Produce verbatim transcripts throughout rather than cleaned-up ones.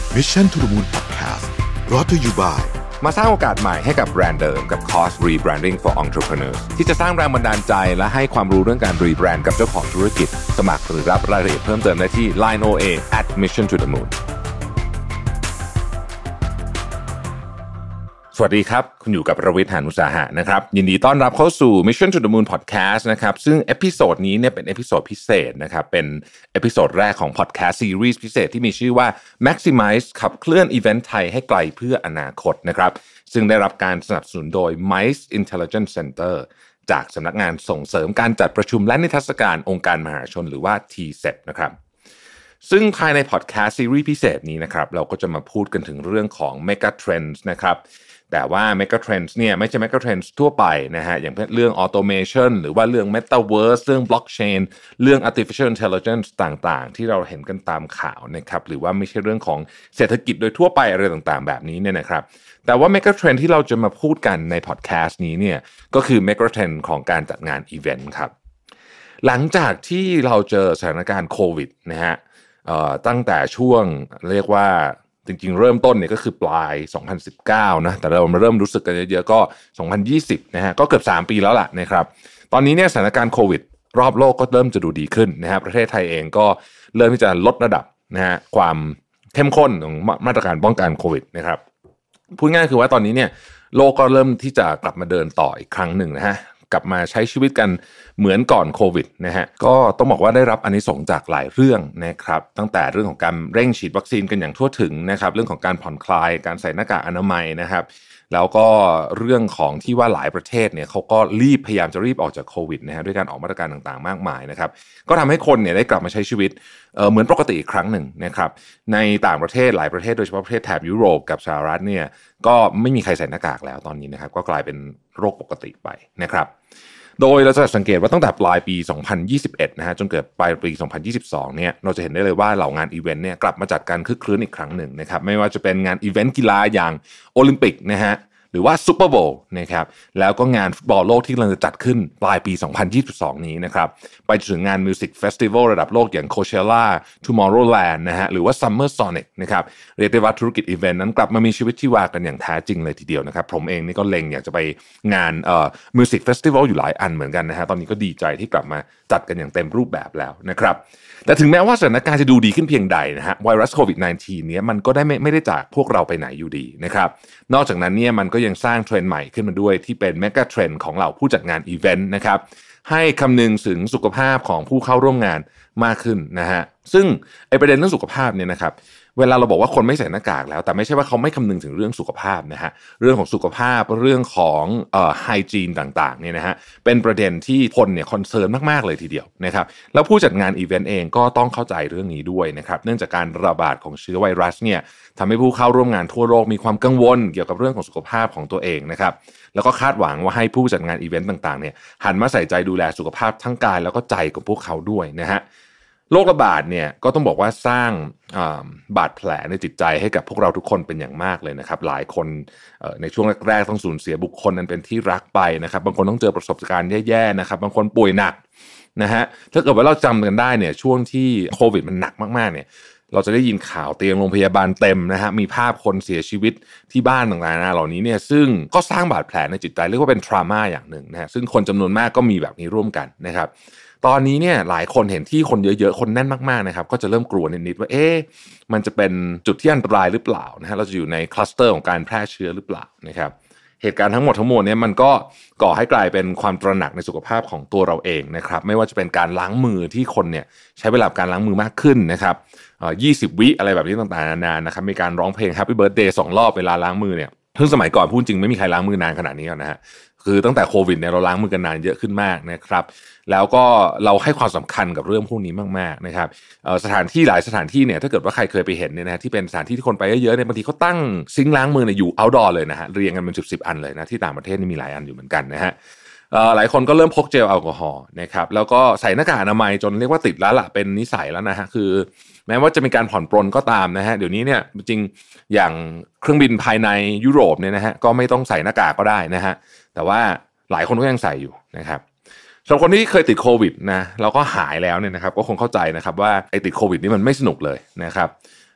Mission to the Moon Podcast brought to you by มาสร้างโอกาสใหม่ให้กับแบรนด์เดิมกับ Cost Rebranding for Entrepreneurs ที่จะสร้างแรงบันดาลใจและให้ความรู้เรื่องการรีแบรนด์กับเจ้าของธุรกิจสมัครหรือรับรายละเอียดเพิ่มเติมได้ที่ ไลน์ โอ เอ แอท มิชชั่น ทู เดอะ มูน สวัสดีครับคุณอยู่กับประวิทย์ หาญอุตสาหะนะครับยินดีต้อนรับเข้าสู่ Mission to the Moon Podcast นะครับซึ่งเอพิโซดนี้เนี่ยเป็นเอพิโซดพิเศษนะครับเป็นเอพิโซดแรกของ Podcast Series พิเศษที่มีชื่อว่า Maximize ขับเคลื่อนอีเวนต์ไทยให้ไกลเพื่ออนาคตนะครับซึ่งได้รับการสนับสนุนโดย ไมซ์ Intelligence Center จากสำนักงานส่งเสริมการจัดประชุมและนิทรรศการองค์การมหาชนหรือว่า ที เซ อี พี นะครับซึ่งภายใน Podcast Series พิเศษนี้นะครับเราก็จะมาพูดกันถึงเรื่องของ Mega Trends นะครับแต่ว่า Mega Trends เนี่ยไม่ใช่ Mega Trends ทั่วไปนะฮะอย่างเรื่อง Automation หรือว่าเรื่อง Metaverse เรื่อง Blockchain เรื่อง Artificial Intelligence ต่างๆที่เราเห็นกันตามข่าวนะครับหรือว่าไม่ใช่เรื่องของเศรษฐกิจโดยทั่วไปอะไรต่างๆแบบนี้เนี่ยนะครับแต่ว่า Mega Trend ที่เราจะมาพูดกันใน Podcast นี้เนี่ยก็คือ Mega Trend ของการจัดงานอีเวนต์ครับหลังจากที่เราเจอสถานการณ์โควิดนะฮะเอ่อตั้งแต่ช่วงเรียกว่าจริงๆเริ่มต้นเนี่ยก็คือปลายสองพันสิบเก้านะแต่เรามาเริ่มรู้สึกกันเยอะๆก็สองพันยี่สิบนะฮะก็เกือบสามปีแล้วล่ะนะครับตอนนี้เนี่ยสถานการณ์โควิดรอบโลกก็เริ่มจะดูดีขึ้นนะฮะประเทศไทยเองก็เริ่มที่จะลดระดับนะฮะความเข้มข้นของมาตรการป้องกันโควิดนะครับพูดง่ายคือว่าตอนนี้เนี่ยโลกก็เริ่มที่จะกลับมาเดินต่ออีกครั้งหนึ่งนะฮะกลับมาใช้ชีวิตกันเหมือนก่อนโควิดนะฮะก็ต้องบอกว่าได้รับอานิสงส์จากหลายเรื่องนะครับตั้งแต่เรื่องของการเร่งฉีดวัคซีนกันอย่างทั่วถึงนะครับเรื่องของการผ่อนคลายการใส่หน้ากากอนามัยนะครับแล้วก็เรื่องของที่ว่าหลายประเทศเนี่ยเขาก็รีบพยายามจะรีบออกจากโควิดนะฮะด้วยการออกมาตรการต่างๆมากมายนะครับก็ทำให้คนเนี่ยได้กลับมาใช้ชีวิตเอ่อเหมือนปกติอีกครั้งหนึ่งนะครับในต่างประเทศหลายประเทศโดยเฉพาะประเทศแถบยุโรปกับสหรัฐเนี่ยก็ไม่มีใครใส่หน้ากากแล้วตอนนี้นะครับก็กลายเป็นโรคปกติไปนะครับโดยเราจะสังเกตว่าตั้งแต่ปลายปีสองพันยี่สิบเอ็ดนะฮะจนเกิดปลายปีสองพันยี่สิบสองเนี่ยเราจะเห็นได้เลยว่าเหล่างานอีเวนต์เนี่ยกลับมาจัดการคึกครื้นอีกครั้งหนึ่งนะครับไม่ว่าจะเป็นงานอีเวนต์กีฬาอย่างโอลิมปิกนะฮะหรือว่าซูเปอร์โบว์นะครับแล้วก็งานฟุตบอลโลกที่กำลังจะจัดขึ้นปลายปีสองพันยี่สิบสองนี้นะครับไปถึงงานมิวสิกเฟสติวัลระดับโลกอย่าง Coachella Tomorrowland นะฮะหรือว่า Summer Sonic นะครับเรียกได้ว่าธุรกิจอีเวนต์นั้นกลับมามีชีวิตชีวากันอย่างแท้จริงเลยทีเดียวนะครับผมเองนี่ก็เล็งอยากจะไปงานเอ่อมิวสิกเฟสติวัลอยู่หลายอันเหมือนกันนะฮะตอนนี้ก็ดีใจที่กลับมาจัดกันอย่างเต็มรูปแบบแล้วนะครับแต่ถึงแม้ว่าสถานการณ์จะดูดีขึ้นเพียงใดนะฮะไวรัสโควิด สิบเก้า เนี้ยมันก็ได้ไม่ไม่ได้จากพวกเราไปไหนอยู่ดีนะครับนอกจากนั้นเนี่ยมันก็ยังสร้างเทรนด์ใหม่ขึ้นมาด้วยที่เป็นเมกะเทรนด์ของเหล่าผู้จัดงานอีเวนต์นะครับให้คำนึงถึงสุขภาพของผู้เข้าร่วมงานมากขึ้นนะฮะซึ่งไอ้ประเด็นเรื่องสุขภาพเนี่ยนะครับเวลาเราบอกว่าคนไม่ใส่หน้ากากแล้วแต่ไม่ใช่ว่าเขาไม่คำนึงถึงเรื่องสุขภาพนะฮะเรื่องของสุขภาพเรื่องของเอ่อไฮจีนต่างๆเนี่ยนะฮะเป็นประเด็นที่คนเนี่ยคอนเซิร์นมากๆเลยทีเดียวนะครับแล้วผู้จัดงานอีเวนต์เองก็ต้องเข้าใจเรื่องนี้ด้วยนะครับเนื่องจากการระบาดของเชื้อไวรัสเนี่ยทำให้ผู้เข้าร่วมงานทั่วโลกมีความกังวลเกี่ยวกับเรื่องของสุขภาพของตัวเองนะครับแล้วก็คาดหวังว่าให้ผู้จัดงานอีเวนต์ต่างๆเนี่ยหันมาใส่ใจดูแลสุขภาพทั้งกายแล้วก็ใจของพวกเขาด้วยนะฮะโรคระบาดเนี่ยก็ต้องบอกว่าสร้างบาดแผลในจิตใจให้กับพวกเราทุกคนเป็นอย่างมากเลยนะครับหลายคนในช่วงแรกๆต้องสูญเสียบุคคลนั้นเป็นที่รักไปนะครับบางคนต้องเจอประสบการณ์แย่ๆนะครับบางคนป่วยหนักนะฮะถ้าเกิดว่าเราจำกันได้เนี่ยช่วงที่โควิดมันหนักมากๆเนี่ยเราจะได้ยินข่าวเตียงโรงพยาบาลเต็มนะฮะมีภาพคนเสียชีวิตที่บ้านต่างๆนะเหล่านี้เนี่ยซึ่งก็สร้างบาดแผลในจิตใจเรียกว่าเป็นทรามาอย่างหนึ่งนะฮะซึ่งคนจำนวนมากก็มีแบบนี้ร่วมกันนะครับตอนนี้เนี่ยหลายคนเห็นที่คนเยอะๆคนแน่นมากๆนะครับก็จะเริ่มกลัวนิดๆว่าเอ๊ะมันจะเป็นจุดที่อันตรายหรือเปล่านะฮะเราจะอยู่ในคลัสเตอร์ของการแพร่เชื้อหรือเปล่านะครับเหตุการณ์ทั้งหมดทั้งมวลเนี่ยมันก็ก่อให้กลายเป็นความตระหนักในสุขภาพของตัวเราเองนะครับไม่ว่าจะเป็นการล้างมือที่คนเนี่ยใช้เวลาการล้างมือมากขึ้นนะครับเอ่อยี่สิบวิอะไรแบบนี้ต่างๆนานานะครับมีการร้องเพลง Happy Birthday สองรอบเวลาล้างมือเนี่ยซึ่งสมัยก่อนพูดจริงไม่มีใครล้างมือนานขนาดนี้นะฮะคือตั้งแต่โควิดเนี่ยเราล้างมือกันนานเยอะขึ้นมากนะครับแล้วก็เราให้ความสำคัญกับเรื่องพวกนี้มากๆนะครับสถานที่หลายสถานที่เนี่ยถ้าเกิดว่าใครเคยไปเห็นเนี่ยนะที่เป็นสถานที่ที่คนไปเยอะๆเนี่ยบางทีเขาตั้งซิงค์ล้างมือเนี่ยอยู่ outdoor เลยนะฮะเรียงกันเป็นสิบๆอันเลยนะที่ต่างประเทศนี่มีหลายอันอยู่เหมือนกันนะฮะหลายคนก็เริ่มพกเจลแอลกอฮอล์นะครับแล้วก็ใส่หน้ากากอนามัยจนเรียกว่าติดแล้วล่ะเป็นนิสัยแล้วนะฮะคือแม้ว่าจะมีการผ่อนปรนก็ตามนะฮะเดี๋ยวนี้เนี่ยจริงอย่างเครื่องบินภายในยุโรปเนี่ยนะฮะก็ไม่ต้องใส่หน้ากากก็ได้นะฮะแต่ว่าหลายคนก็ยังใส่อยู่นะครับสำหรับคนที่เคยติดโควิดนะแล้วก็หายแล้วเนี่ยนะครับก็คงเข้าใจนะครับว่าไอ้ติดโควิดนี่มันไม่สนุกเลยนะครับ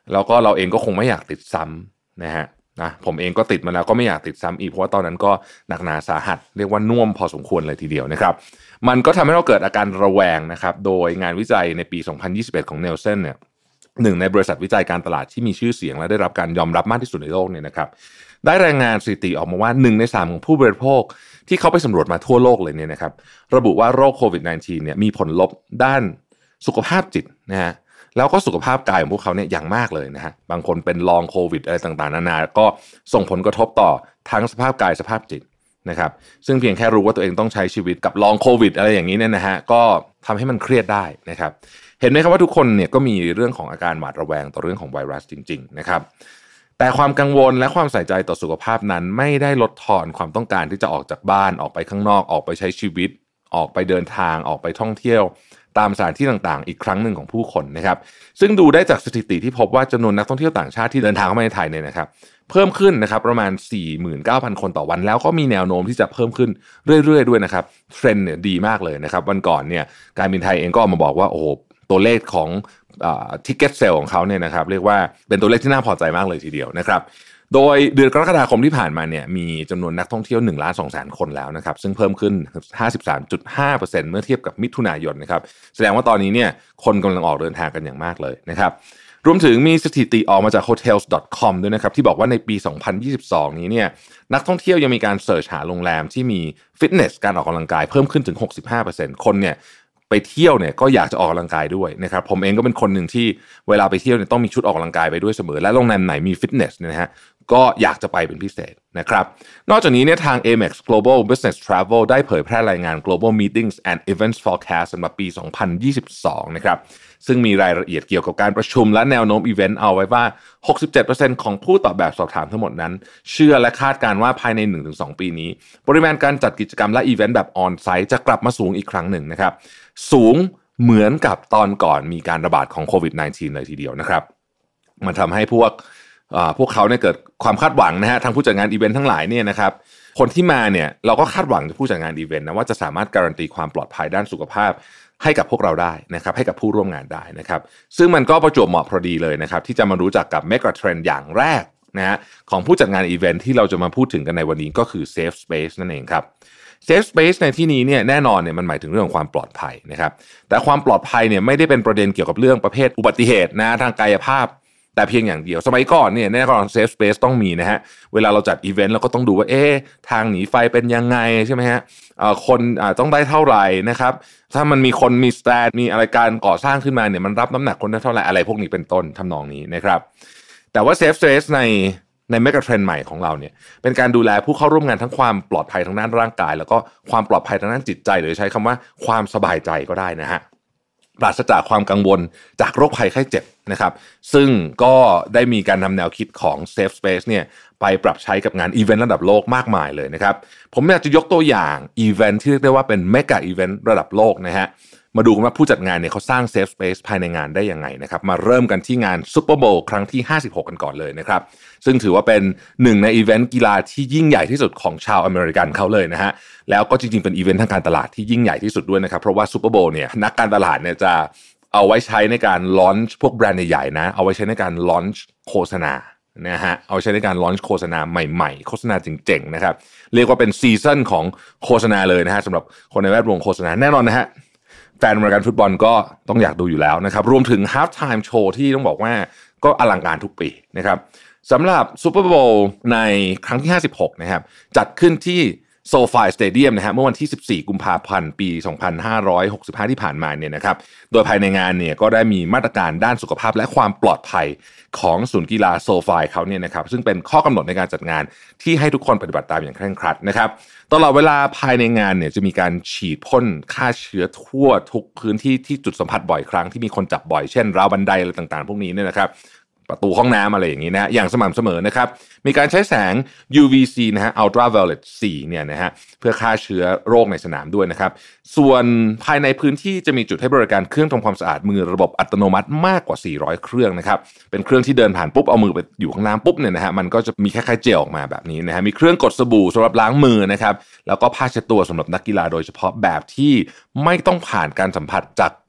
แล้วก็เราเองก็คงไม่อยากติดซ้ำนะฮะนะผมเองก็ติดมาแล้วก็ไม่อยากติดซ้ำอีกเพราะว่าตอนนั้นก็หนักหนาสาหัสเรียกว่าน่วมพอสมควรเลยทีเดียวนะครับมันก็ทำให้เราเกิดอาการระแวงนะครับโดยงานวิจัยในปีสองพันยี่สิบเอ็ดของเนลเซนเนี่ยหนึ่งในบริษัทวิจัยการตลาดที่มีชื่อเสียงและได้รับการยอมรับมากที่สุดในโลกเนี่ยนะครับได้รายงานสถิติออกมาว่าหนึ่งในสามของผู้บริโภคที่เขาไปสำรวจมาทั่วโลกเลยเนี่ยนะครับระบุว่าโรคโควิด สิบเก้า เนี่ยมีผลลบด้านสุขภาพจิตนะฮะแล้วก็สุขภาพกายของพวกเขาเนี่ยอย่างมากเลยนะฮะบางคนเป็นลองโควิดอะไรต่างๆนานาก็ส่งผลกระทบต่อทั้งสภาพกายสภาพจิตนะครับซึ่งเพียงแค่รู้ว่าตัวเองต้องใช้ชีวิตกับลองโควิดอะไรอย่างนี้เนี่ยนะฮะก็ทำให้มันเครียดได้นะครับเห็นไหมครับว่าทุกคนเนี่ยก็มีเรื่องของอาการหวาดระแวงต่อเรื่องของไวรัสจริงๆนะครับแต่ความกังวลและความใส่ใจต่อสุขภาพนั้นไม่ได้ลดทอนความต้องการที่จะออกจากบ้านออกไปข้างนอกออกไปใช้ชีวิตออกไปเดินทางออกไปท่องเที่ยวตามสถานที่ต่างๆอีกครั้งหนึ่งของผู้คนนะครับซึ่งดูได้จากสถิติที่พบว่าจำนวนนักท่องเที่ยวต่างชาติที่เดินทางเข้ามาในไทยเนี่ยนะครับเพิ่มขึ้นนะครับประมาณ สี่หมื่นเก้าพัน คนต่อวันแล้วก็มีแนวโน้มที่จะเพิ่มขึ้นเรื่อยๆด้วยนะครับเทรนด์เนี่ยดีมากเลยนะครับวันก่อนเนี่ยการบินไทยเองก็ออกมาบอกว่าโอ้โหตัวเลขของอ่า ticket sale ของเขาเนี่ยนะครับเรียกว่าเป็นตัวเลขที่น่าพอใจมากเลยทีเดียวนะครับโดยเดือนกรกฎาคมที่ผ่านมาเนี่ยมีจำนวนนักท่องเที่ยว หนึ่งล้านสองแสน คนแล้วนะครับซึ่งเพิ่มขึ้น ห้าสิบสามจุดห้าเปอร์เซ็นต์ เมื่อเทียบกับมิถุนายนนะครับแสดงว่าตอนนี้เนี่ยคนกำลังออกเดินทางกันอย่างมากเลยนะครับรวมถึงมีสถิติออกมาจาก โฮเทลส์ ดอท คอม ด้วยนะครับที่บอกว่าในปี สองพันยี่สิบสอง นี้เนี่ยนักท่องเที่ยวยังมีการเสิร์ชหาโรงแรมที่มีฟิตเนสการออกกำลังกายเพิ่มขึ้นถึง หกสิบห้าเปอร์เซ็นต์ คนเนี่ยไปเที่ยวเนี่ยก็อยากจะออกกำลังกายด้วยนะครับผมเองก็เป็นคนหนึ่งที่เวลาไปเที่ยวเนี่ยต้องมีชุดออกกำลังกายไปด้วยเสมอและโรงแรมไหนมีฟิตเนสเนี่ยนะฮะก็อยากจะไปเป็นพิเศษนะครับนอกจากนี้เนี่ยทาง เอ เอ็ม เอ็กซ์ Global Business Travel ได้เผยแพร่รายงาน Global Meetings and Events Forecast สำหรับปี สองพันยี่สิบสอง นะครับซึ่งมีรายละเอียดเกี่ยวกับการประชุมและแนวโน้มอีเวนต์เอาไว้ว่า หกสิบเจ็ดเปอร์เซ็นต์ ของผู้ตอบแบบสอบถามทั้งหมดนั้นเชื่อและคาดการณ์ว่าภายใน หนึ่งถึงสอง ปีนี้ปริมาณการจัดกิจกรรมและอีเวนต์แบบออนไซต์จะกลับมาสูงอีกครั้งหนึ่งนะครับสูงเหมือนกับตอนก่อนมีการระบาดของโควิด สิบเก้า เลยทีเดียวนะครับมันทำให้พวกพวกเขาเนี่ยเกิดความคาดหวังนะฮะทางผู้จัดงานอีเวนต์ทั้งหลายเนี่ยนะครับคนที่มาเนี่ยเราก็คาดหวังจากผู้จัดงานอีเวนต์นะว่าจะสามารถการันตีความปลอดภัยด้านสุขภาพให้กับพวกเราได้นะครับให้กับผู้ร่วมงานได้นะครับซึ่งมันก็ประจวบเหมาะพอดีเลยนะครับที่จะมารู้จักกับเมกะเทรนด์อย่างแรกนะฮะของผู้จัดงานอีเวนต์ที่เราจะมาพูดถึงกันในวันนี้ก็คือ Safe Space นั่นเองครับSafe Space ในที่นี้เนี่ยแน่นอนเนี่ยมันหมายถึงเรื่องของความปลอดภัยนะครับแต่ความปลอดภัยเนี่ยไม่ได้เป็นประเด็นเกี่ยวกับเรื่องประเภทอุบัติเหตุนะทางกายภาพแต่เพียงอย่างเดียวสมัยก่อนเนี่ยแน่นอน Safe Space ต้องมีนะฮะเวลาเราจัดอีเวนต์เราก็ต้องดูว่าเอ๊ะทางหนีไฟเป็นยังไงใช่ไหมฮะคนต้องได้เท่าไหร่นะครับถ้ามันมีคนมีสแตนมีอะไรการก่อสร้างขึ้นมาเนี่ยมันรับน้ำหนักคนได้เท่าไหร่อะไรพวกนี้เป็นต้นทำนองนี้นะครับแต่ว่า Safe Space ในในเมกะเทรนด์ใหม่ของเราเนี่ยเป็นการดูแลผู้เข้าร่วมงานทั้งความปลอดภัยทางด้านร่างกายแล้วก็ความปลอดภัยทางด้านจิตใจหรือใช้คำว่าความสบายใจก็ได้นะฮะปราศจากความกังวลจากโรคภัยไข้เจ็บนะครับซึ่งก็ได้มีการนำแนวคิดของ Safe Space เนี่ยไปปรับใช้กับงานอีเวนต์ระดับโลกมากมายเลยนะครับผมอยากจะยกตัวอย่างอีเวนต์ที่เรียกได้ว่าเป็นเมกะอีเวนต์ระดับโลกนะฮะมาดูกันว่าผู้จัดงานเนี่ยเขาสร้าง Safe Space ภายในงานได้ยังไงนะครับมาเริ่มกันที่งาน Super Bowl ครั้งที่ห้าสิบหกกันก่อนเลยนะครับซึ่งถือว่าเป็นหนึ่งในอีเวนต์กีฬาที่ยิ่งใหญ่ที่สุดของชาวอเมริกันเขาเลยนะฮะแล้วก็จริงๆเป็นอีเวนต์ทางการตลาดที่ยิ่งใหญ่ที่สุดด้วยนะครับเพราะว่า Super Bowl เนี่ยนักการตลาดเนี่ยจะเอาไว้ใช้ในการลอนช์พวกแบรนด์ใหญ่ๆนะเอาไว้ใช้ในการลอนช์โฆษณานะฮะเอาใช้ในการลอนช์โฆษณาใหม่ๆโฆษณาเจ๋งๆนะครับเรียกว่าเป็นซีซั่นของโฆษณาเลยนะฮะสำหรับคนในแวดวงโฆษณาแน่นอนนะฮะแฟนอเมริกันฟุตบอลก็ต้องอยากดูอยู่แล้วนะครับรวมถึง half time show ที่ต้องบอกว่าก็อลังการทุกปีนะครับสำหรับซูเปอร์โบว์ในครั้งที่ห้าสิบหกนะครับจัดขึ้นที่โซฟาสเตเดียมนะฮะเมื่อวันที่สิบสี่กุมภาพันธ์ปีสองพันห้าร้อยหกสิบห้าที่ผ่านมาเนี่ยนะครับโดยภายในงานเนี่ยก็ได้มีมาตรการด้านสุขภาพและความปลอดภัยของศูนย์กีฬาโซฟาเขาเนี่ยนะครับซึ่งเป็นข้อกำหนดในการจัดงานที่ให้ทุกคนปฏิบัติตามอย่างเคร่งครัดนะครับตลอดเวลาภายในงานเนี่ยจะมีการฉีดพ่นฆ่าเชื้อทั่วทุกพื้นที่ที่จุดสัมผัสบ่อยครั้งที่มีคนจับบ่อยเช่นราวบันไดอะไรต่างๆพวกนี้เนี่ยนะครับประตูห้องน้ำอะไรอย่างนี้นะอย่างสม่ำเสมอนะครับมีการใช้แสง ยู วี ซี นะฮะ Ultraviolet สี่เนี่ยนะฮะเพื่อฆ่าเชื้อโรคในสนามด้วยนะครับส่วนภายในพื้นที่จะมีจุดให้บริการเครื่องทำความสะอาดมือระบบอัตโนมัติมากกว่าสี่ร้อยเครื่องนะครับเป็นเครื่องที่เดินผ่านปุ๊บเอามือไปอยู่ข้างน้ำปุ๊บเนี่ยนะฮะมันก็จะมีคล้ายๆเจลออกมาแบบนี้นะฮะมีเครื่องกดสบู่สำหรับล้างมือนะครับแล้วก็ผ้าเช็ดตัวสำหรับนักกีฬาโดยเฉพาะแบบที่ไม่ต้องผ่านการสัมผัสจาก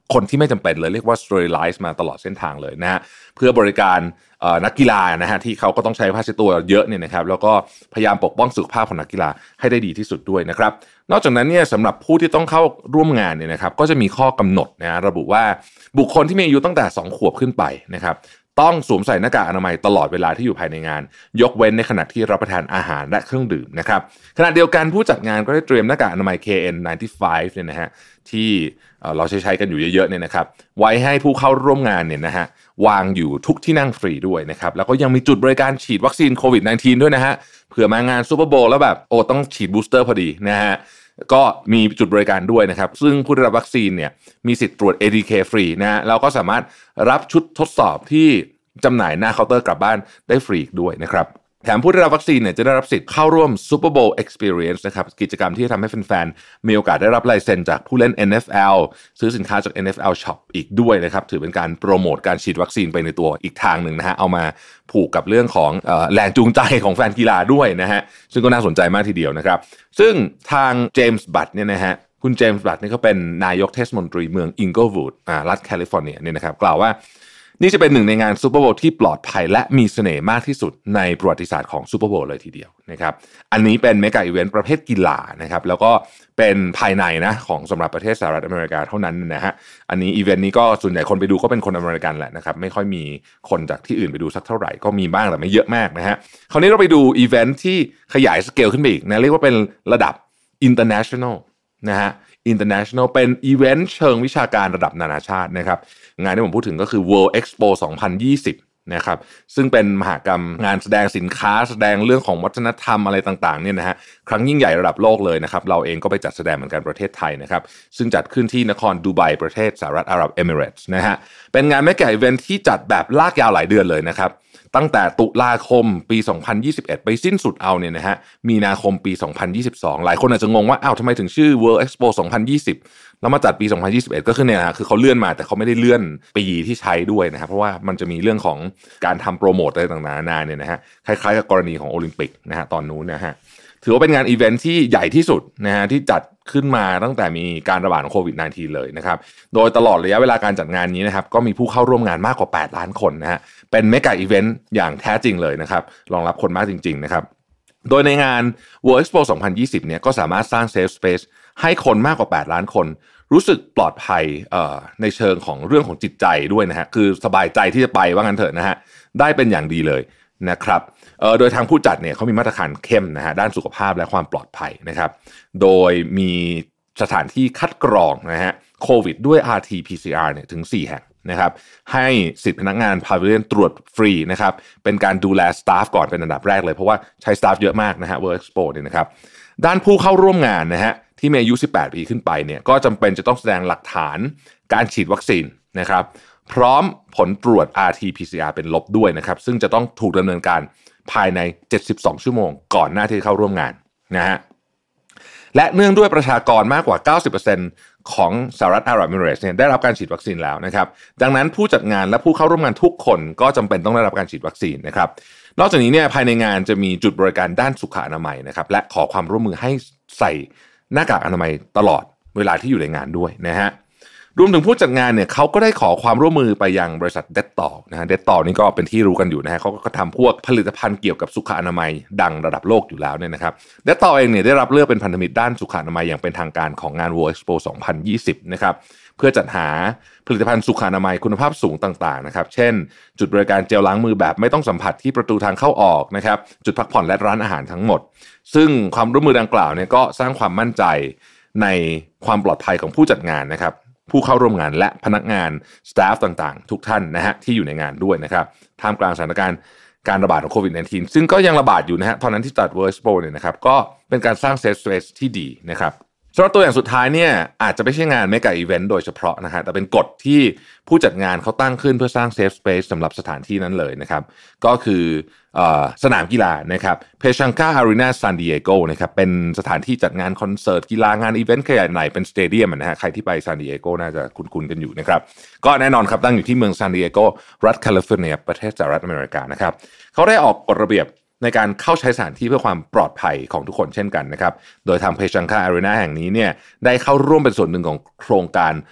คนที่ไม่จำเป็นเลยเรียกว่า sterilize มาตลอดเส้นทางเลยนะฮะเพื่อบริการนักกีฬานะฮะที่เขาก็ต้องใช้ผ้าเช็ดตัวเยอะเนี่ยนะครับแล้วก็พยายามปกป้องสุขภาพของนักกีฬาให้ได้ดีที่สุดด้วยนะครับนอกจากนั้นเนี่ยสำหรับผู้ที่ต้องเข้าร่วมงานเนี่ยนะครับก็จะมีข้อกำหนดนะระบุว่าบุคคลที่มีอายุตั้งแต่สองขวบขึ้นไปนะครับต้องสวมใส่หน้ากากอนามัยตลอดเวลาที่อยู่ภายในงานยกเว้นในขณะที่รับประทานอาหารและเครื่องดื่มนะครับขณะเดียวกันผู้จัดงานก็ได้เตรียมหน้ากากอนามัย เค เอ็น ไนน์ตี้ไฟว์ เนี่ยนะฮะที่เราใช้ใช้กันอยู่เยอะๆเนี่ยนะครับไว้ให้ผู้เข้าร่วมงานเนี่ยนะฮะวางอยู่ทุกที่นั่งฟรีด้วยนะครับแล้วก็ยังมีจุดบริการฉีดวัคซีนโควิด สิบเก้า ด้วยนะฮะเผื่อมางานซูเปอร์โบว์แล้วแบบโอ้ต้องฉีดบูสเตอร์พอดีนะฮะก็มีจุดบริการด้วยนะครับซึ่งผู้ได้รับวัคซีนเนี่ยมีสิทธิ์ตรวจ เอ ที เค ฟรีนะฮะแล้วก็สามารถรับชุดทดสอบที่จำหน่ายหน้าเคาน์เตอร์กลับบ้านได้ฟรีด้วยนะครับแถมผู้ได้รับวัคซีนเนี่ยจะได้รับสิทธิ์เข้าร่วม Super Bowl Experience นะครับกิจกรรมที่ทำให้แฟนๆมีโอกาสได้รับลายเซ็นจากผู้เล่น เอ็น เอฟ แอล ซื้อสินค้าจาก เอ็น เอฟ แอล Shop อีกด้วยนะครับถือเป็นการโปรโมทการฉีดวัคซีนไปในตัวอีกทางหนึ่งนะฮะเอามาผูกกับเรื่องของเอ่อแรงจูงใจของแฟนกีฬาด้วยนะฮะซึ่งก็น่าสนใจมากทีเดียวนะครับซึ่งทางเจมส์บัตเนี่ยนะฮะคุณเจมส์บัตนี่เขาเป็นนายกเทศมนตรีเมืองอิงเกิลวูดอ่ารัฐแคลิฟอร์เนียเนี่ยนะครับกล่าวว่านี่จะเป็นหนึ่งในงานซูเปอร์โบว์ที่ปลอดภัยและมีเสน่ห์มากที่สุดในประวัติศาสตร์ของซูเปอร์โบว์เลยทีเดียวนะครับอันนี้เป็นเมกะอีเวนต์ประเภทกีฬานะครับแล้วก็เป็นภายในนะของสำหรับประเทศสหรัฐอเมริกาเท่านั้นนะฮะอันนี้อีเวนต์นี้ก็ส่วนใหญ่คนไปดูก็เป็นคนอเมริกันแหละนะครับไม่ค่อยมีคนจากที่อื่นไปดูสักเท่าไหร่ก็มีบ้างแต่ไม่เยอะมากนะฮะคราวนี้เราไปดูอีเวนต์ที่ขยายสเกลขึ้นไปอีกนะเรียกว่าเป็นระดับ international นะฮะ international เป็นอีเวนต์เชิงวิชาการระดับนานาชาตินะครับงานที่ผมพูดถึงก็คือ World Expo สองพันยี่สิบนะครับซึ่งเป็นมหกรรมงานแสดงสินค้าแสดงเรื่องของวัฒนธรรมอะไรต่างๆเนี่ยนะฮะครั้งยิ่งใหญ่ระดับโลกเลยนะครับเราเองก็ไปจัดแสดงเหมือนกันประเทศไทยนะครับซึ่งจัดขึ้นที่นครดูไบประเทศสหรัฐอาหรับเอมิเรตส์นะฮะเป็นงานเมกะอีเวนต์ที่จัดแบบลากยาวหลายเดือนเลยนะครับตั้งแต่ตุลาคมปีสองพันยี่สิบเอ็ดไปสิ้นสุดเอาเนี่ยนะฮะมีนาคมปีสองพันยี่สิบสองหลายคนอาจจะงงว่าอ้าวทำไมถึงชื่อ World Expo สองพันยี่สิบแล้วมาจัดปีสองพันยี่สิบเอ็ดก็คือเนี่ยนะคือเขาเลื่อนมาแต่เขาไม่ได้เลื่อนปีที่ใช้ด้วยนะครับเพราะว่ามันจะมีเรื่องของการทำโปรโมทอะไรต่างๆนานาเนี่ยนะฮะคล้ายๆกับกรณีของโอลิมปิกนะฮะตอนนู้นนะฮะถือว่าเป็นงานอีเวนท์ที่ใหญ่ที่สุดนะฮะที่จัดขึ้นมาตั้งแต่มีการระบาดของโควิด สิบเก้า เลยนะครับโดยตลอดระยะเวลาการจัดงานนี้นะครับก็มีผู้เข้าร่วมงานมากกว่าแปดล้านคนนะฮะเป็นเมกะอีเวนต์อย่างแท้จริงเลยนะครับรองรับคนมากจริงๆนะครับโดยในงาน World Expo สองพันยี่สิบเนี่ยก็สามารถสร้าง Safe Space ให้คนมากกว่าแปดล้านคนรู้สึกปลอดภัยเอ่อในเชิงของเรื่องของจิตใจด้วยนะฮะคือสบายใจที่จะไปว่างั้นเถอะนะฮะได้เป็นอย่างดีเลยนะครับเอ่อโดยทางผู้จัดเนี่ยเขามีมาตรการเข้มนะฮะด้านสุขภาพและความปลอดภัยนะครับโดยมีสถานที่คัดกรองนะฮะโควิดด้วย อาร์ ที พี ซี อาร์ เนี่ยถึงสี่แห่งนะครับให้สิทธิพนักงานพาวิเลียนตรวจฟรีนะครับเป็นการดูแลสตาฟก่อนเป็นอันดับแรกเลยเพราะว่าใช้สตาฟเยอะมากนะฮะ World Expo เนี่ยนะครับด้านผู้เข้าร่วมงานนะฮะที่มีอายุสิบแปดปีขึ้นไปเนี่ยก็จำเป็นจะต้องแสดงหลักฐานการฉีดวัคซีนนะครับพร้อมผลตรวจ อาร์ ที พี ซี อาร์ เป็นลบด้วยนะครับซึ่งจะต้องถูกดำเนินการภายในเจ็ดสิบสองชั่วโมงก่อนหน้าที่เข้าร่วมงานนะฮะและเนื่องด้วยประชากรมากกว่า เก้าสิบเปอร์เซ็นต์ ของสหรัฐอาหรับเอมิเรตส์เนี่ยได้รับการฉีดวัคซีนแล้วนะครับดังนั้นผู้จัดงานและผู้เข้าร่วมงานทุกคนก็จำเป็นต้องได้รับการฉีดวัคซีนนะครับนอกจากนี้เนี่ยภายในงานจะมีจุดบริการด้านสุขอนามัยนะครับและขอความร่วมมือให้ใส่หน้ากากอนามัยตลอดเวลาที่อยู่ในงานด้วยนะฮะรวมถึงผู้จัดงานเนี่ยเขาก็ได้ขอความร่วมมือไปยังบริษัท Dettol นะฮะ Dettol นี่ก็เป็นที่รู้กันอยู่นะฮะเขาก็ทำพวกผลิตภัณฑ์เกี่ยวกับสุขอนามัยดังระดับโลกอยู่แล้วเนี่ยนะครับ Dettol เองเนี่ยได้รับเลือกเป็นพันธมิตรด้านสุขอนามัยอย่างเป็นทางการของงาน World Expo สองพันยี่สิบนะครับเพื่อจัดหาผลิตภัณฑ์สุขอนามัยคุณภาพสูงต่างๆนะครับเช่นจุดบริการเจลล้างมือแบบไม่ต้องสัมผัสที่ประตูทางเข้าออกนะครับจุดพักผ่อนและร้านอาหารทั้งหมดซึ่งความร่วมมือดังกล่าวเนี่ยก็สร้างความมั่นใจในความปลอดภัยของผู้จัดงานนะครับผู้เข้าร่วมงานและพนักงานสตาฟต่างๆทุกท่านนะฮะที่อยู่ในงานด้วยนะครับท่ามกลางสถานการณ์การระบาดของโควิด สิบเก้า ซึ่งก็ยังระบาดอยู่นะฮะตอนนั้นที่จัด World Expo เนี่ยนะครับก็เป็นการสร้าง Safe Space ที่ดีนะครับสำหรับตัวอย่างสุดท้ายเนี่ยอาจจะไม่ใช่งานเมกะอีเวนต์โดยเฉพาะนะฮะแต่เป็นกฎที่ผู้จัดงานเขาตั้งขึ้นเพื่อสร้าง Safe Space สำหรับสถานที่นั้นเลยนะครับก็คือสนามกีฬานะครับเพชังกาอารีนาซานดิเอโกนะครับเป็นสถานที่จัดงานคอนเสิร์ตกีฬางานอีเวนต์ขนาดใหญ่เป็นสเตเดียมนะฮะใครที่ไปซานดิเอโกน่าจะคุ้นๆกันอยู่นะครับก็แน่นอนครับตั้งอยู่ที่เมืองซานดิเอโกรัฐแคลิฟอร์เนียประเทศสหรัฐอเมริกานะครับเขาได้ออกกฎระเบียบในการเข้าใช้สถานที่เพื่อความปลอดภัยของทุกคนเช่นกันนะครับโดยทางเพชังกาอารีนาแห่งนี้เนี่ยได้เข้าร่วมเป็นส่วนหนึ่งของโครงการ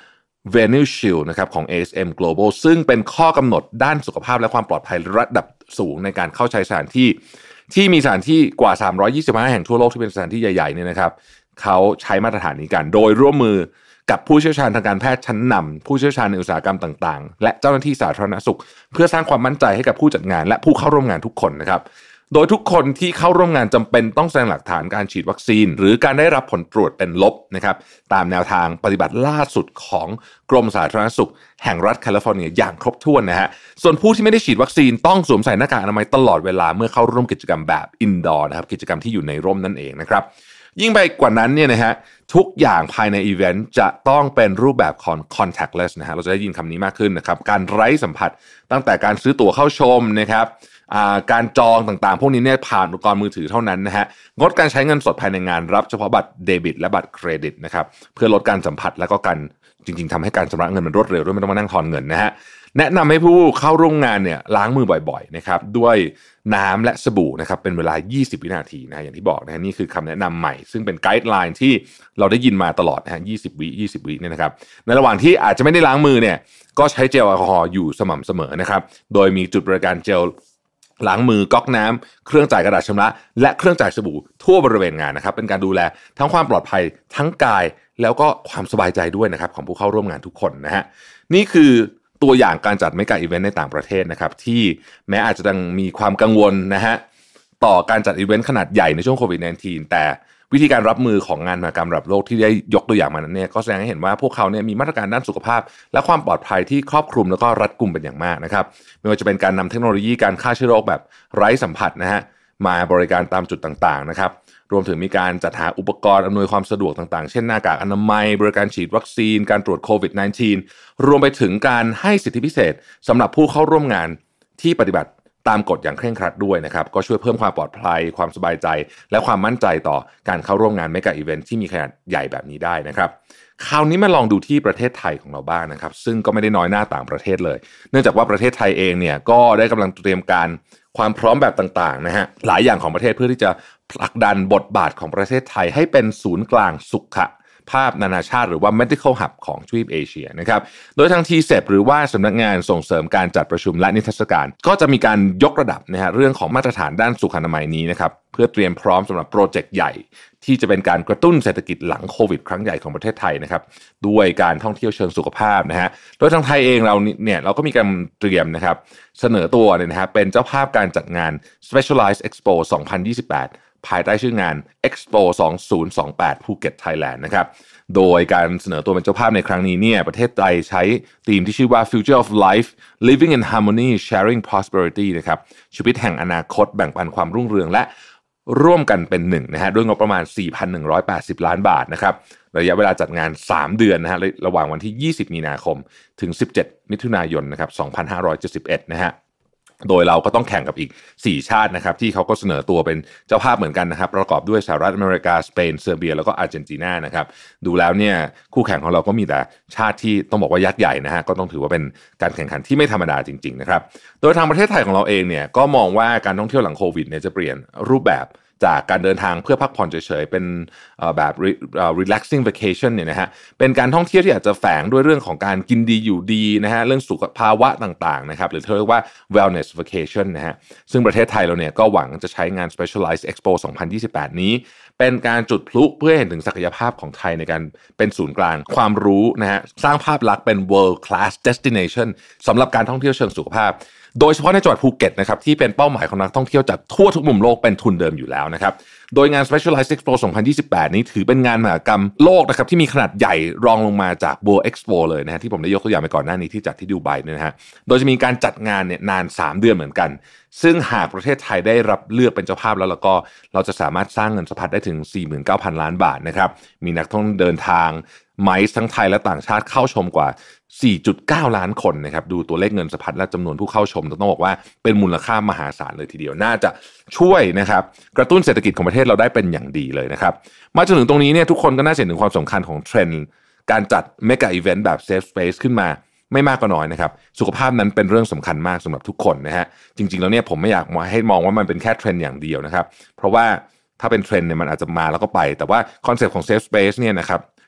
Venue Shield นะครับของ เอ เอส เอ็ม Global ซึ่งเป็นข้อกำหนดด้านสุขภาพและความปลอดภัยระดับสูงในการเข้าใช้สถานที่ที่มีสถานที่กว่าสามร้อยยี่สิบห้าแห่งทั่วโลกที่เป็นสถานที่ใหญ่ๆเนี่ยนะครับเขาใช้มาตรฐานนี้กันโดยร่วมมือกับผู้เชี่ยวชาญทางการแพทย์ชั้นนำผู้เชี่ยวชาญในอุตสาหกรรมต่างๆและเจ้าหน้าที่สาธารณสุขเพื่อสร้างความมั่นใจให้กับผู้จัดงานและผู้เข้าร่วมงานทุกคนนะครับโดยทุกคนที่เข้าร่วมงานจำเป็นต้องแสดงหลักฐานการฉีดวัคซีนหรือการได้รับผลตรวจเป็นลบนะครับตามแนวทางปฏิบัติล่าสุดของกรมสาธารณสุขแห่งรัฐแคลิฟอร์เนียอย่างครบถ้วนนะฮะส่วนผู้ที่ไม่ได้ฉีดวัคซีนต้องสวมใส่หน้ากากอนามัยตลอดเวลาเมื่อเข้าร่วมกิจกรรมแบบอินดอร์นะครับกิจกรรมที่อยู่ในร่มนั่นเองนะครับยิ่งไปกว่านั้นเนี่ยนะฮะทุกอย่างภายในอีเวนต์จะต้องเป็นรูปแบบของ contactless นะฮะเราจะได้ยินคำนี้มากขึ้นนะครับการไร้สัมผัสตั้งแต่การซื้อตั๋วเข้าชมนะครับการจองต่างๆพวกนี้เนี่ยผ่านอุปกรณ์มือถือเท่านั้นนะฮะงดการใช้เงินสดภายในงานรับเฉพาะบัตรเดบิตและบัตรเครดิตนะครับเพื่อลดการสัมผัสและก็การจริงๆทำให้การชำระเงินมันรวดเร็วด้วยไม่ต้องมานั่งทอนเงินนะฮะแนะนำให้ผู้เข้าร่วมงานเนี่ยล้างมือบ่อยๆนะครับด้วยน้ำและสบู่นะครับเป็นเวลายี่สิบวินาทีนะอย่างที่บอกนะฮะนี่คือคำแนะนำใหม่ซึ่งเป็นไกด์ไลน์ที่เราได้ยินมาตลอดนะฮะยี่สิบวิยี่สิบวิเนี่ยนะครับในระหว่างที่อาจจะไม่ได้ล้างมือเนี่ยก็ใช้เจลแอลกอฮอล์อยู่สม่ำเสมอนะครับโดยมีจุดบริการเจลล้างมือก๊อกน้ำเครื่องจ่ายกระดาษชำระและเครื่องจ่ายสบู่ทั่วบริเวณงานนะครับเป็นการดูแลทั้งความปลอดภัยทั้งกายแล้วก็ความสบายใจด้วยนะครับของผู้เข้าร่วมงานทุกคนนะฮะนี่คือตัวอย่างการจัดเมกะอีเวนต์ในต่างประเทศนะครับที่แม้อาจจะยังมีความกังวลนะฮะต่อการจัดอีเวนต์ขนาดใหญ่ในช่วงโควิด สิบเก้า แต่วิธีการรับมือของงานมหกรรมระดับโลกที่ได้ยกตัวอย่างมานั้นเนี่ยก็แสดงให้เห็นว่าพวกเขาเนี่ยมีมาตรการด้านสุขภาพและความปลอดภัยที่ครอบคลุมแล้วก็รัดกุมเป็นอย่างมากนะครับไม่ว่าจะเป็นการนำเทคโนโลยีการฆ่าเชื้อโรคแบบไร้สัมผัสนะฮะมาบริการตามจุดต่างๆนะครับรวมถึงมีการจัดหาอุปกรณ์อำนวยความสะดวกต่างๆเช่นหน้ากากอนามัยบริการฉีดวัคซีนการตรวจโควิด สิบเก้า รวมไปถึงการให้สิทธิพิเศษสำหรับผู้เข้าร่วมงานที่ปฏิบัติตามกฎอย่างเคร่งครัดด้วยนะครับก็ช่วยเพิ่มความปลอดภัยความสบายใจและความมั่นใจต่อการเข้าร่วมงานเมกะอีเวนต์ที่มีขนาดใหญ่แบบนี้ได้นะครับคราวนี้มาลองดูที่ประเทศไทยของเราบ้างนะครับซึ่งก็ไม่ได้น้อยหน้าต่างประเทศเลยเนื่องจากว่าประเทศไทยเองเนี่ยก็ได้กำลังเตรียมการความพร้อมแบบต่างๆนะฮะหลายอย่างของประเทศเพื่อที่จะผลักดันบทบาทของประเทศไทยให้เป็นศูนย์กลางสุขภาพนานาชาติหรือว่า medical hub ของทวีปเอเชียนะครับโดยทาง ที เซ อี พี หรือว่าสำนักงานส่งเสริมการจัดประชุมและนิทรรศการก็จะมีการยกระดับนะฮะเรื่องของมาตรฐานด้านสุขอนามัยนี้นะครับเพื่อเตรียมพร้อมสำหรับโปรเจกต์ใหญ่ที่จะเป็นการกระตุ้นเศรษฐกิจหลังโควิดครั้งใหญ่ของประเทศไทยนะครับด้วยการท่องเที่ยวเชิงสุขภาพนะฮะโดยทางไทยเองเราเนี่ยเราก็มีการเตรียมนะครับเสนอตัวเนี่ยนะฮะเป็นเจ้าภาพการจัดงาน Specialized Expo สองพันยี่สิบแปดภายใต้ชื่องาน Expo สองพันยี่สิบแปดภูเก็ตไทยแลนด์นะครับโดยการเสนอตัวเป็นเจ้าภาพในครั้งนี้เนี่ยประเทศไทยใช้ธีมที่ชื่อว่า Future of Life Living in Harmony Sharing Prosperity นะครับชีวิตแห่งอนาคตแบ่งปันความรุ่งเรืองและร่วมกันเป็นหนึ่งนะฮะด้วยงบประมาณ สี่พันหนึ่งร้อยแปดสิบ ล้านบาทนะครับระยะเวลาจัดงานสามเดือนนะฮะระหว่างวันที่ยี่สิบมีนาคมถึงสิบเจ็ดมิถุนายนนะครับสองพันห้าร้อยเจ็ดสิบเอ็ดนะฮะโดยเราก็ต้องแข่งกับอีกสี่ชาตินะครับที่เขาก็เสนอตัวเป็นเจ้าภาพเหมือนกันนะครับประกอบด้วยสหรัฐอเมริกาสเปนเซอร์เบียแล้วก็อาร์เจนตินานะครับดูแล้วเนี่ยคู่แข่งของเราก็มีแต่ชาติที่ต้องบอกว่ายักษ์ใหญ่นะฮะก็ต้องถือว่าเป็นการแข่งขันที่ไม่ธรรมดาจริงๆนะครับโดยทางประเทศไทยของเราเองเนี่ยก็มองว่าการท่องเที่ยวหลังโควิดเนี่ยจะเปลี่ยนรูปแบบจากการเดินทางเพื่อพักผ่อนเฉยๆเป็นแบบ relaxing vacation เนี่ยนะฮะเป็นการท่องเที่ยวที่อาจจะแฝงด้วยเรื่องของการกินดีอยู่ดีนะฮะเรื่องสุขภาวะต่างๆนะครับหรือเรียกว่า wellness vacation นะฮะซึ่งประเทศไทยเราเนี่ยก็หวังจะใช้งาน Specialized Expo สองพันยี่สิบแปดนี้เป็นการจุดพลุเพื่อเห็นถึงศักยภาพของไทยในการเป็นศูนย์กลางความรู้นะฮะสร้างภาพลักษณ์เป็น world class destination สำหรับการท่องเที่ยวเชิงสุขภาพโดยเฉพาะในจังหวัดภูเก็ตนะครับที่เป็นเป้าหมายของนักท่องเที่ยวจากทั่วทุกมุมโลกเป็นทุนเดิมอยู่แล้วนะครับโดยงาน Specialized Expo สองพันยี่สิบแปดนี้ถือเป็นงานมหกรรมโลกนะครับที่มีขนาดใหญ่รองลงมาจาก World Expo เลยนะฮะที่ผมได้ยกตัวอย่างไปก่อนหน้านี้ที่จัดที่ดูไบเนี่ยนะฮะโดยจะมีการจัดงานเนี่ยนานสามเดือนเหมือนกันซึ่งหากประเทศไทยได้รับเลือกเป็นเจ้าภาพแล้วแล้วก็เราจะสามารถสร้างเงินสะพัดได้ถึง สี่หมื่นเก้าพัน ล้านบาทนะครับมีนักท่องเดินทางไมซ์ทั้งไทยและต่างชาติเข้าชมกว่า สี่จุดเก้า ล้านคนนะครับดูตัวเลขเงินสะพัดและจำนวนผู้เข้าชมต้องบอกว่าเป็นมูลค่ามหาศาลเลยทีเดียวน่าจะช่วยนะครับกระตุ้นเศรษฐกิจของประเทศเราได้เป็นอย่างดีเลยนะครับมาจนถึงตรงนี้เนี่ยทุกคนก็น่าจะเห็นถึงความสำคัญของเทรนด์การจัดเมกะอีเวนต์แบบเซฟสเปซขึ้นมาไม่มากก็น้อยนะครับสุขภาพนั้นเป็นเรื่องสำคัญมากสำหรับทุกคนนะฮะจริงๆแล้วเนี่ยผมไม่อยากให้มองว่ามันเป็นแค่เทรนด์อย่างเดียวนะครับเพราะว่าถ้าเป็นเทรนด์เนี่ยมันอาจจะมาแล้วก็ไปแต่ว่าคอนเซ็ปต์ของเซฟสเปซเนี่ยนะครับ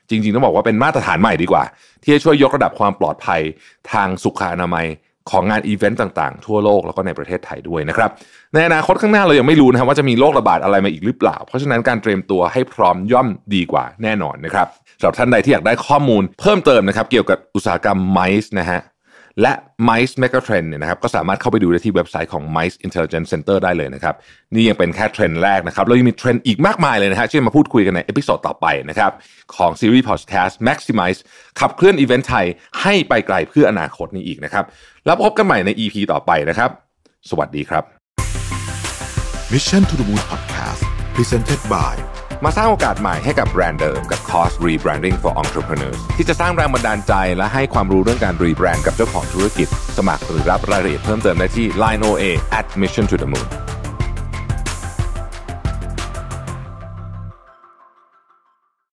จริงๆต้องบอกว่าเป็นมาตรฐานใหม่ดีกว่าที่จะช่วยยกระดับความปลอดภัยทางสุขอนามัยของงานอีเวนต์ต่างๆทั่วโลกแล้วก็ในประเทศไทยด้วยนะครับในอนาคตข้างหน้าเรายังไม่รู้นะครับว่าจะมีโรคระบาดอะไรมาอีกหรือเปล่าเพราะฉะนั้นการเตรียมตัวให้พร้อมย่อมดีกว่าแน่นอนนะครับสำหรับท่านใดที่อยากได้ข้อมูลเพิ่มเติมนะครับเกี่ยวกับอุตสาหกรรม ไมซ์ นะฮะและ ไมซ์ Megatrend เนี่ยนะครับก็สามารถเข้าไปดูได้ที่เว็บไซต์ของ ไมซ์ Intelligence Center ได้เลยนะครับนี่ยังเป็นแค่เทรนด์แรกนะครับแล้วยังมีเทรนด์อีกมากมายเลยนะฮะที่จะมาพูดคุยกันในเอพิโซดต่อไปนะครับของซีรีส์ Podcast Maximize ขับเคลื่อนอีเวนต์ไทยให้ไปไกลเพื่ออนาคตนี้อีกนะครับแล้วพบกันใหม่ใน อี พี ต่อไปนะครับสวัสดีครับ Mission to the Moon Podcast Presented by มาสร้างโอกาสใหม่ให้กับแบรนด์เดิมกับ Cost Rebranding for Entrepreneurs ที่จะสร้างแรงบันดาลใจและให้ความรู้เรื่องการรีแบรนด์กับเจ้าของธุรกิจสมัครหรือรับรายละเอียดเพิ่มเติมได้ที่ ไลน์ โอ เอ แอท มิชชั่น ทู เดอะ มูน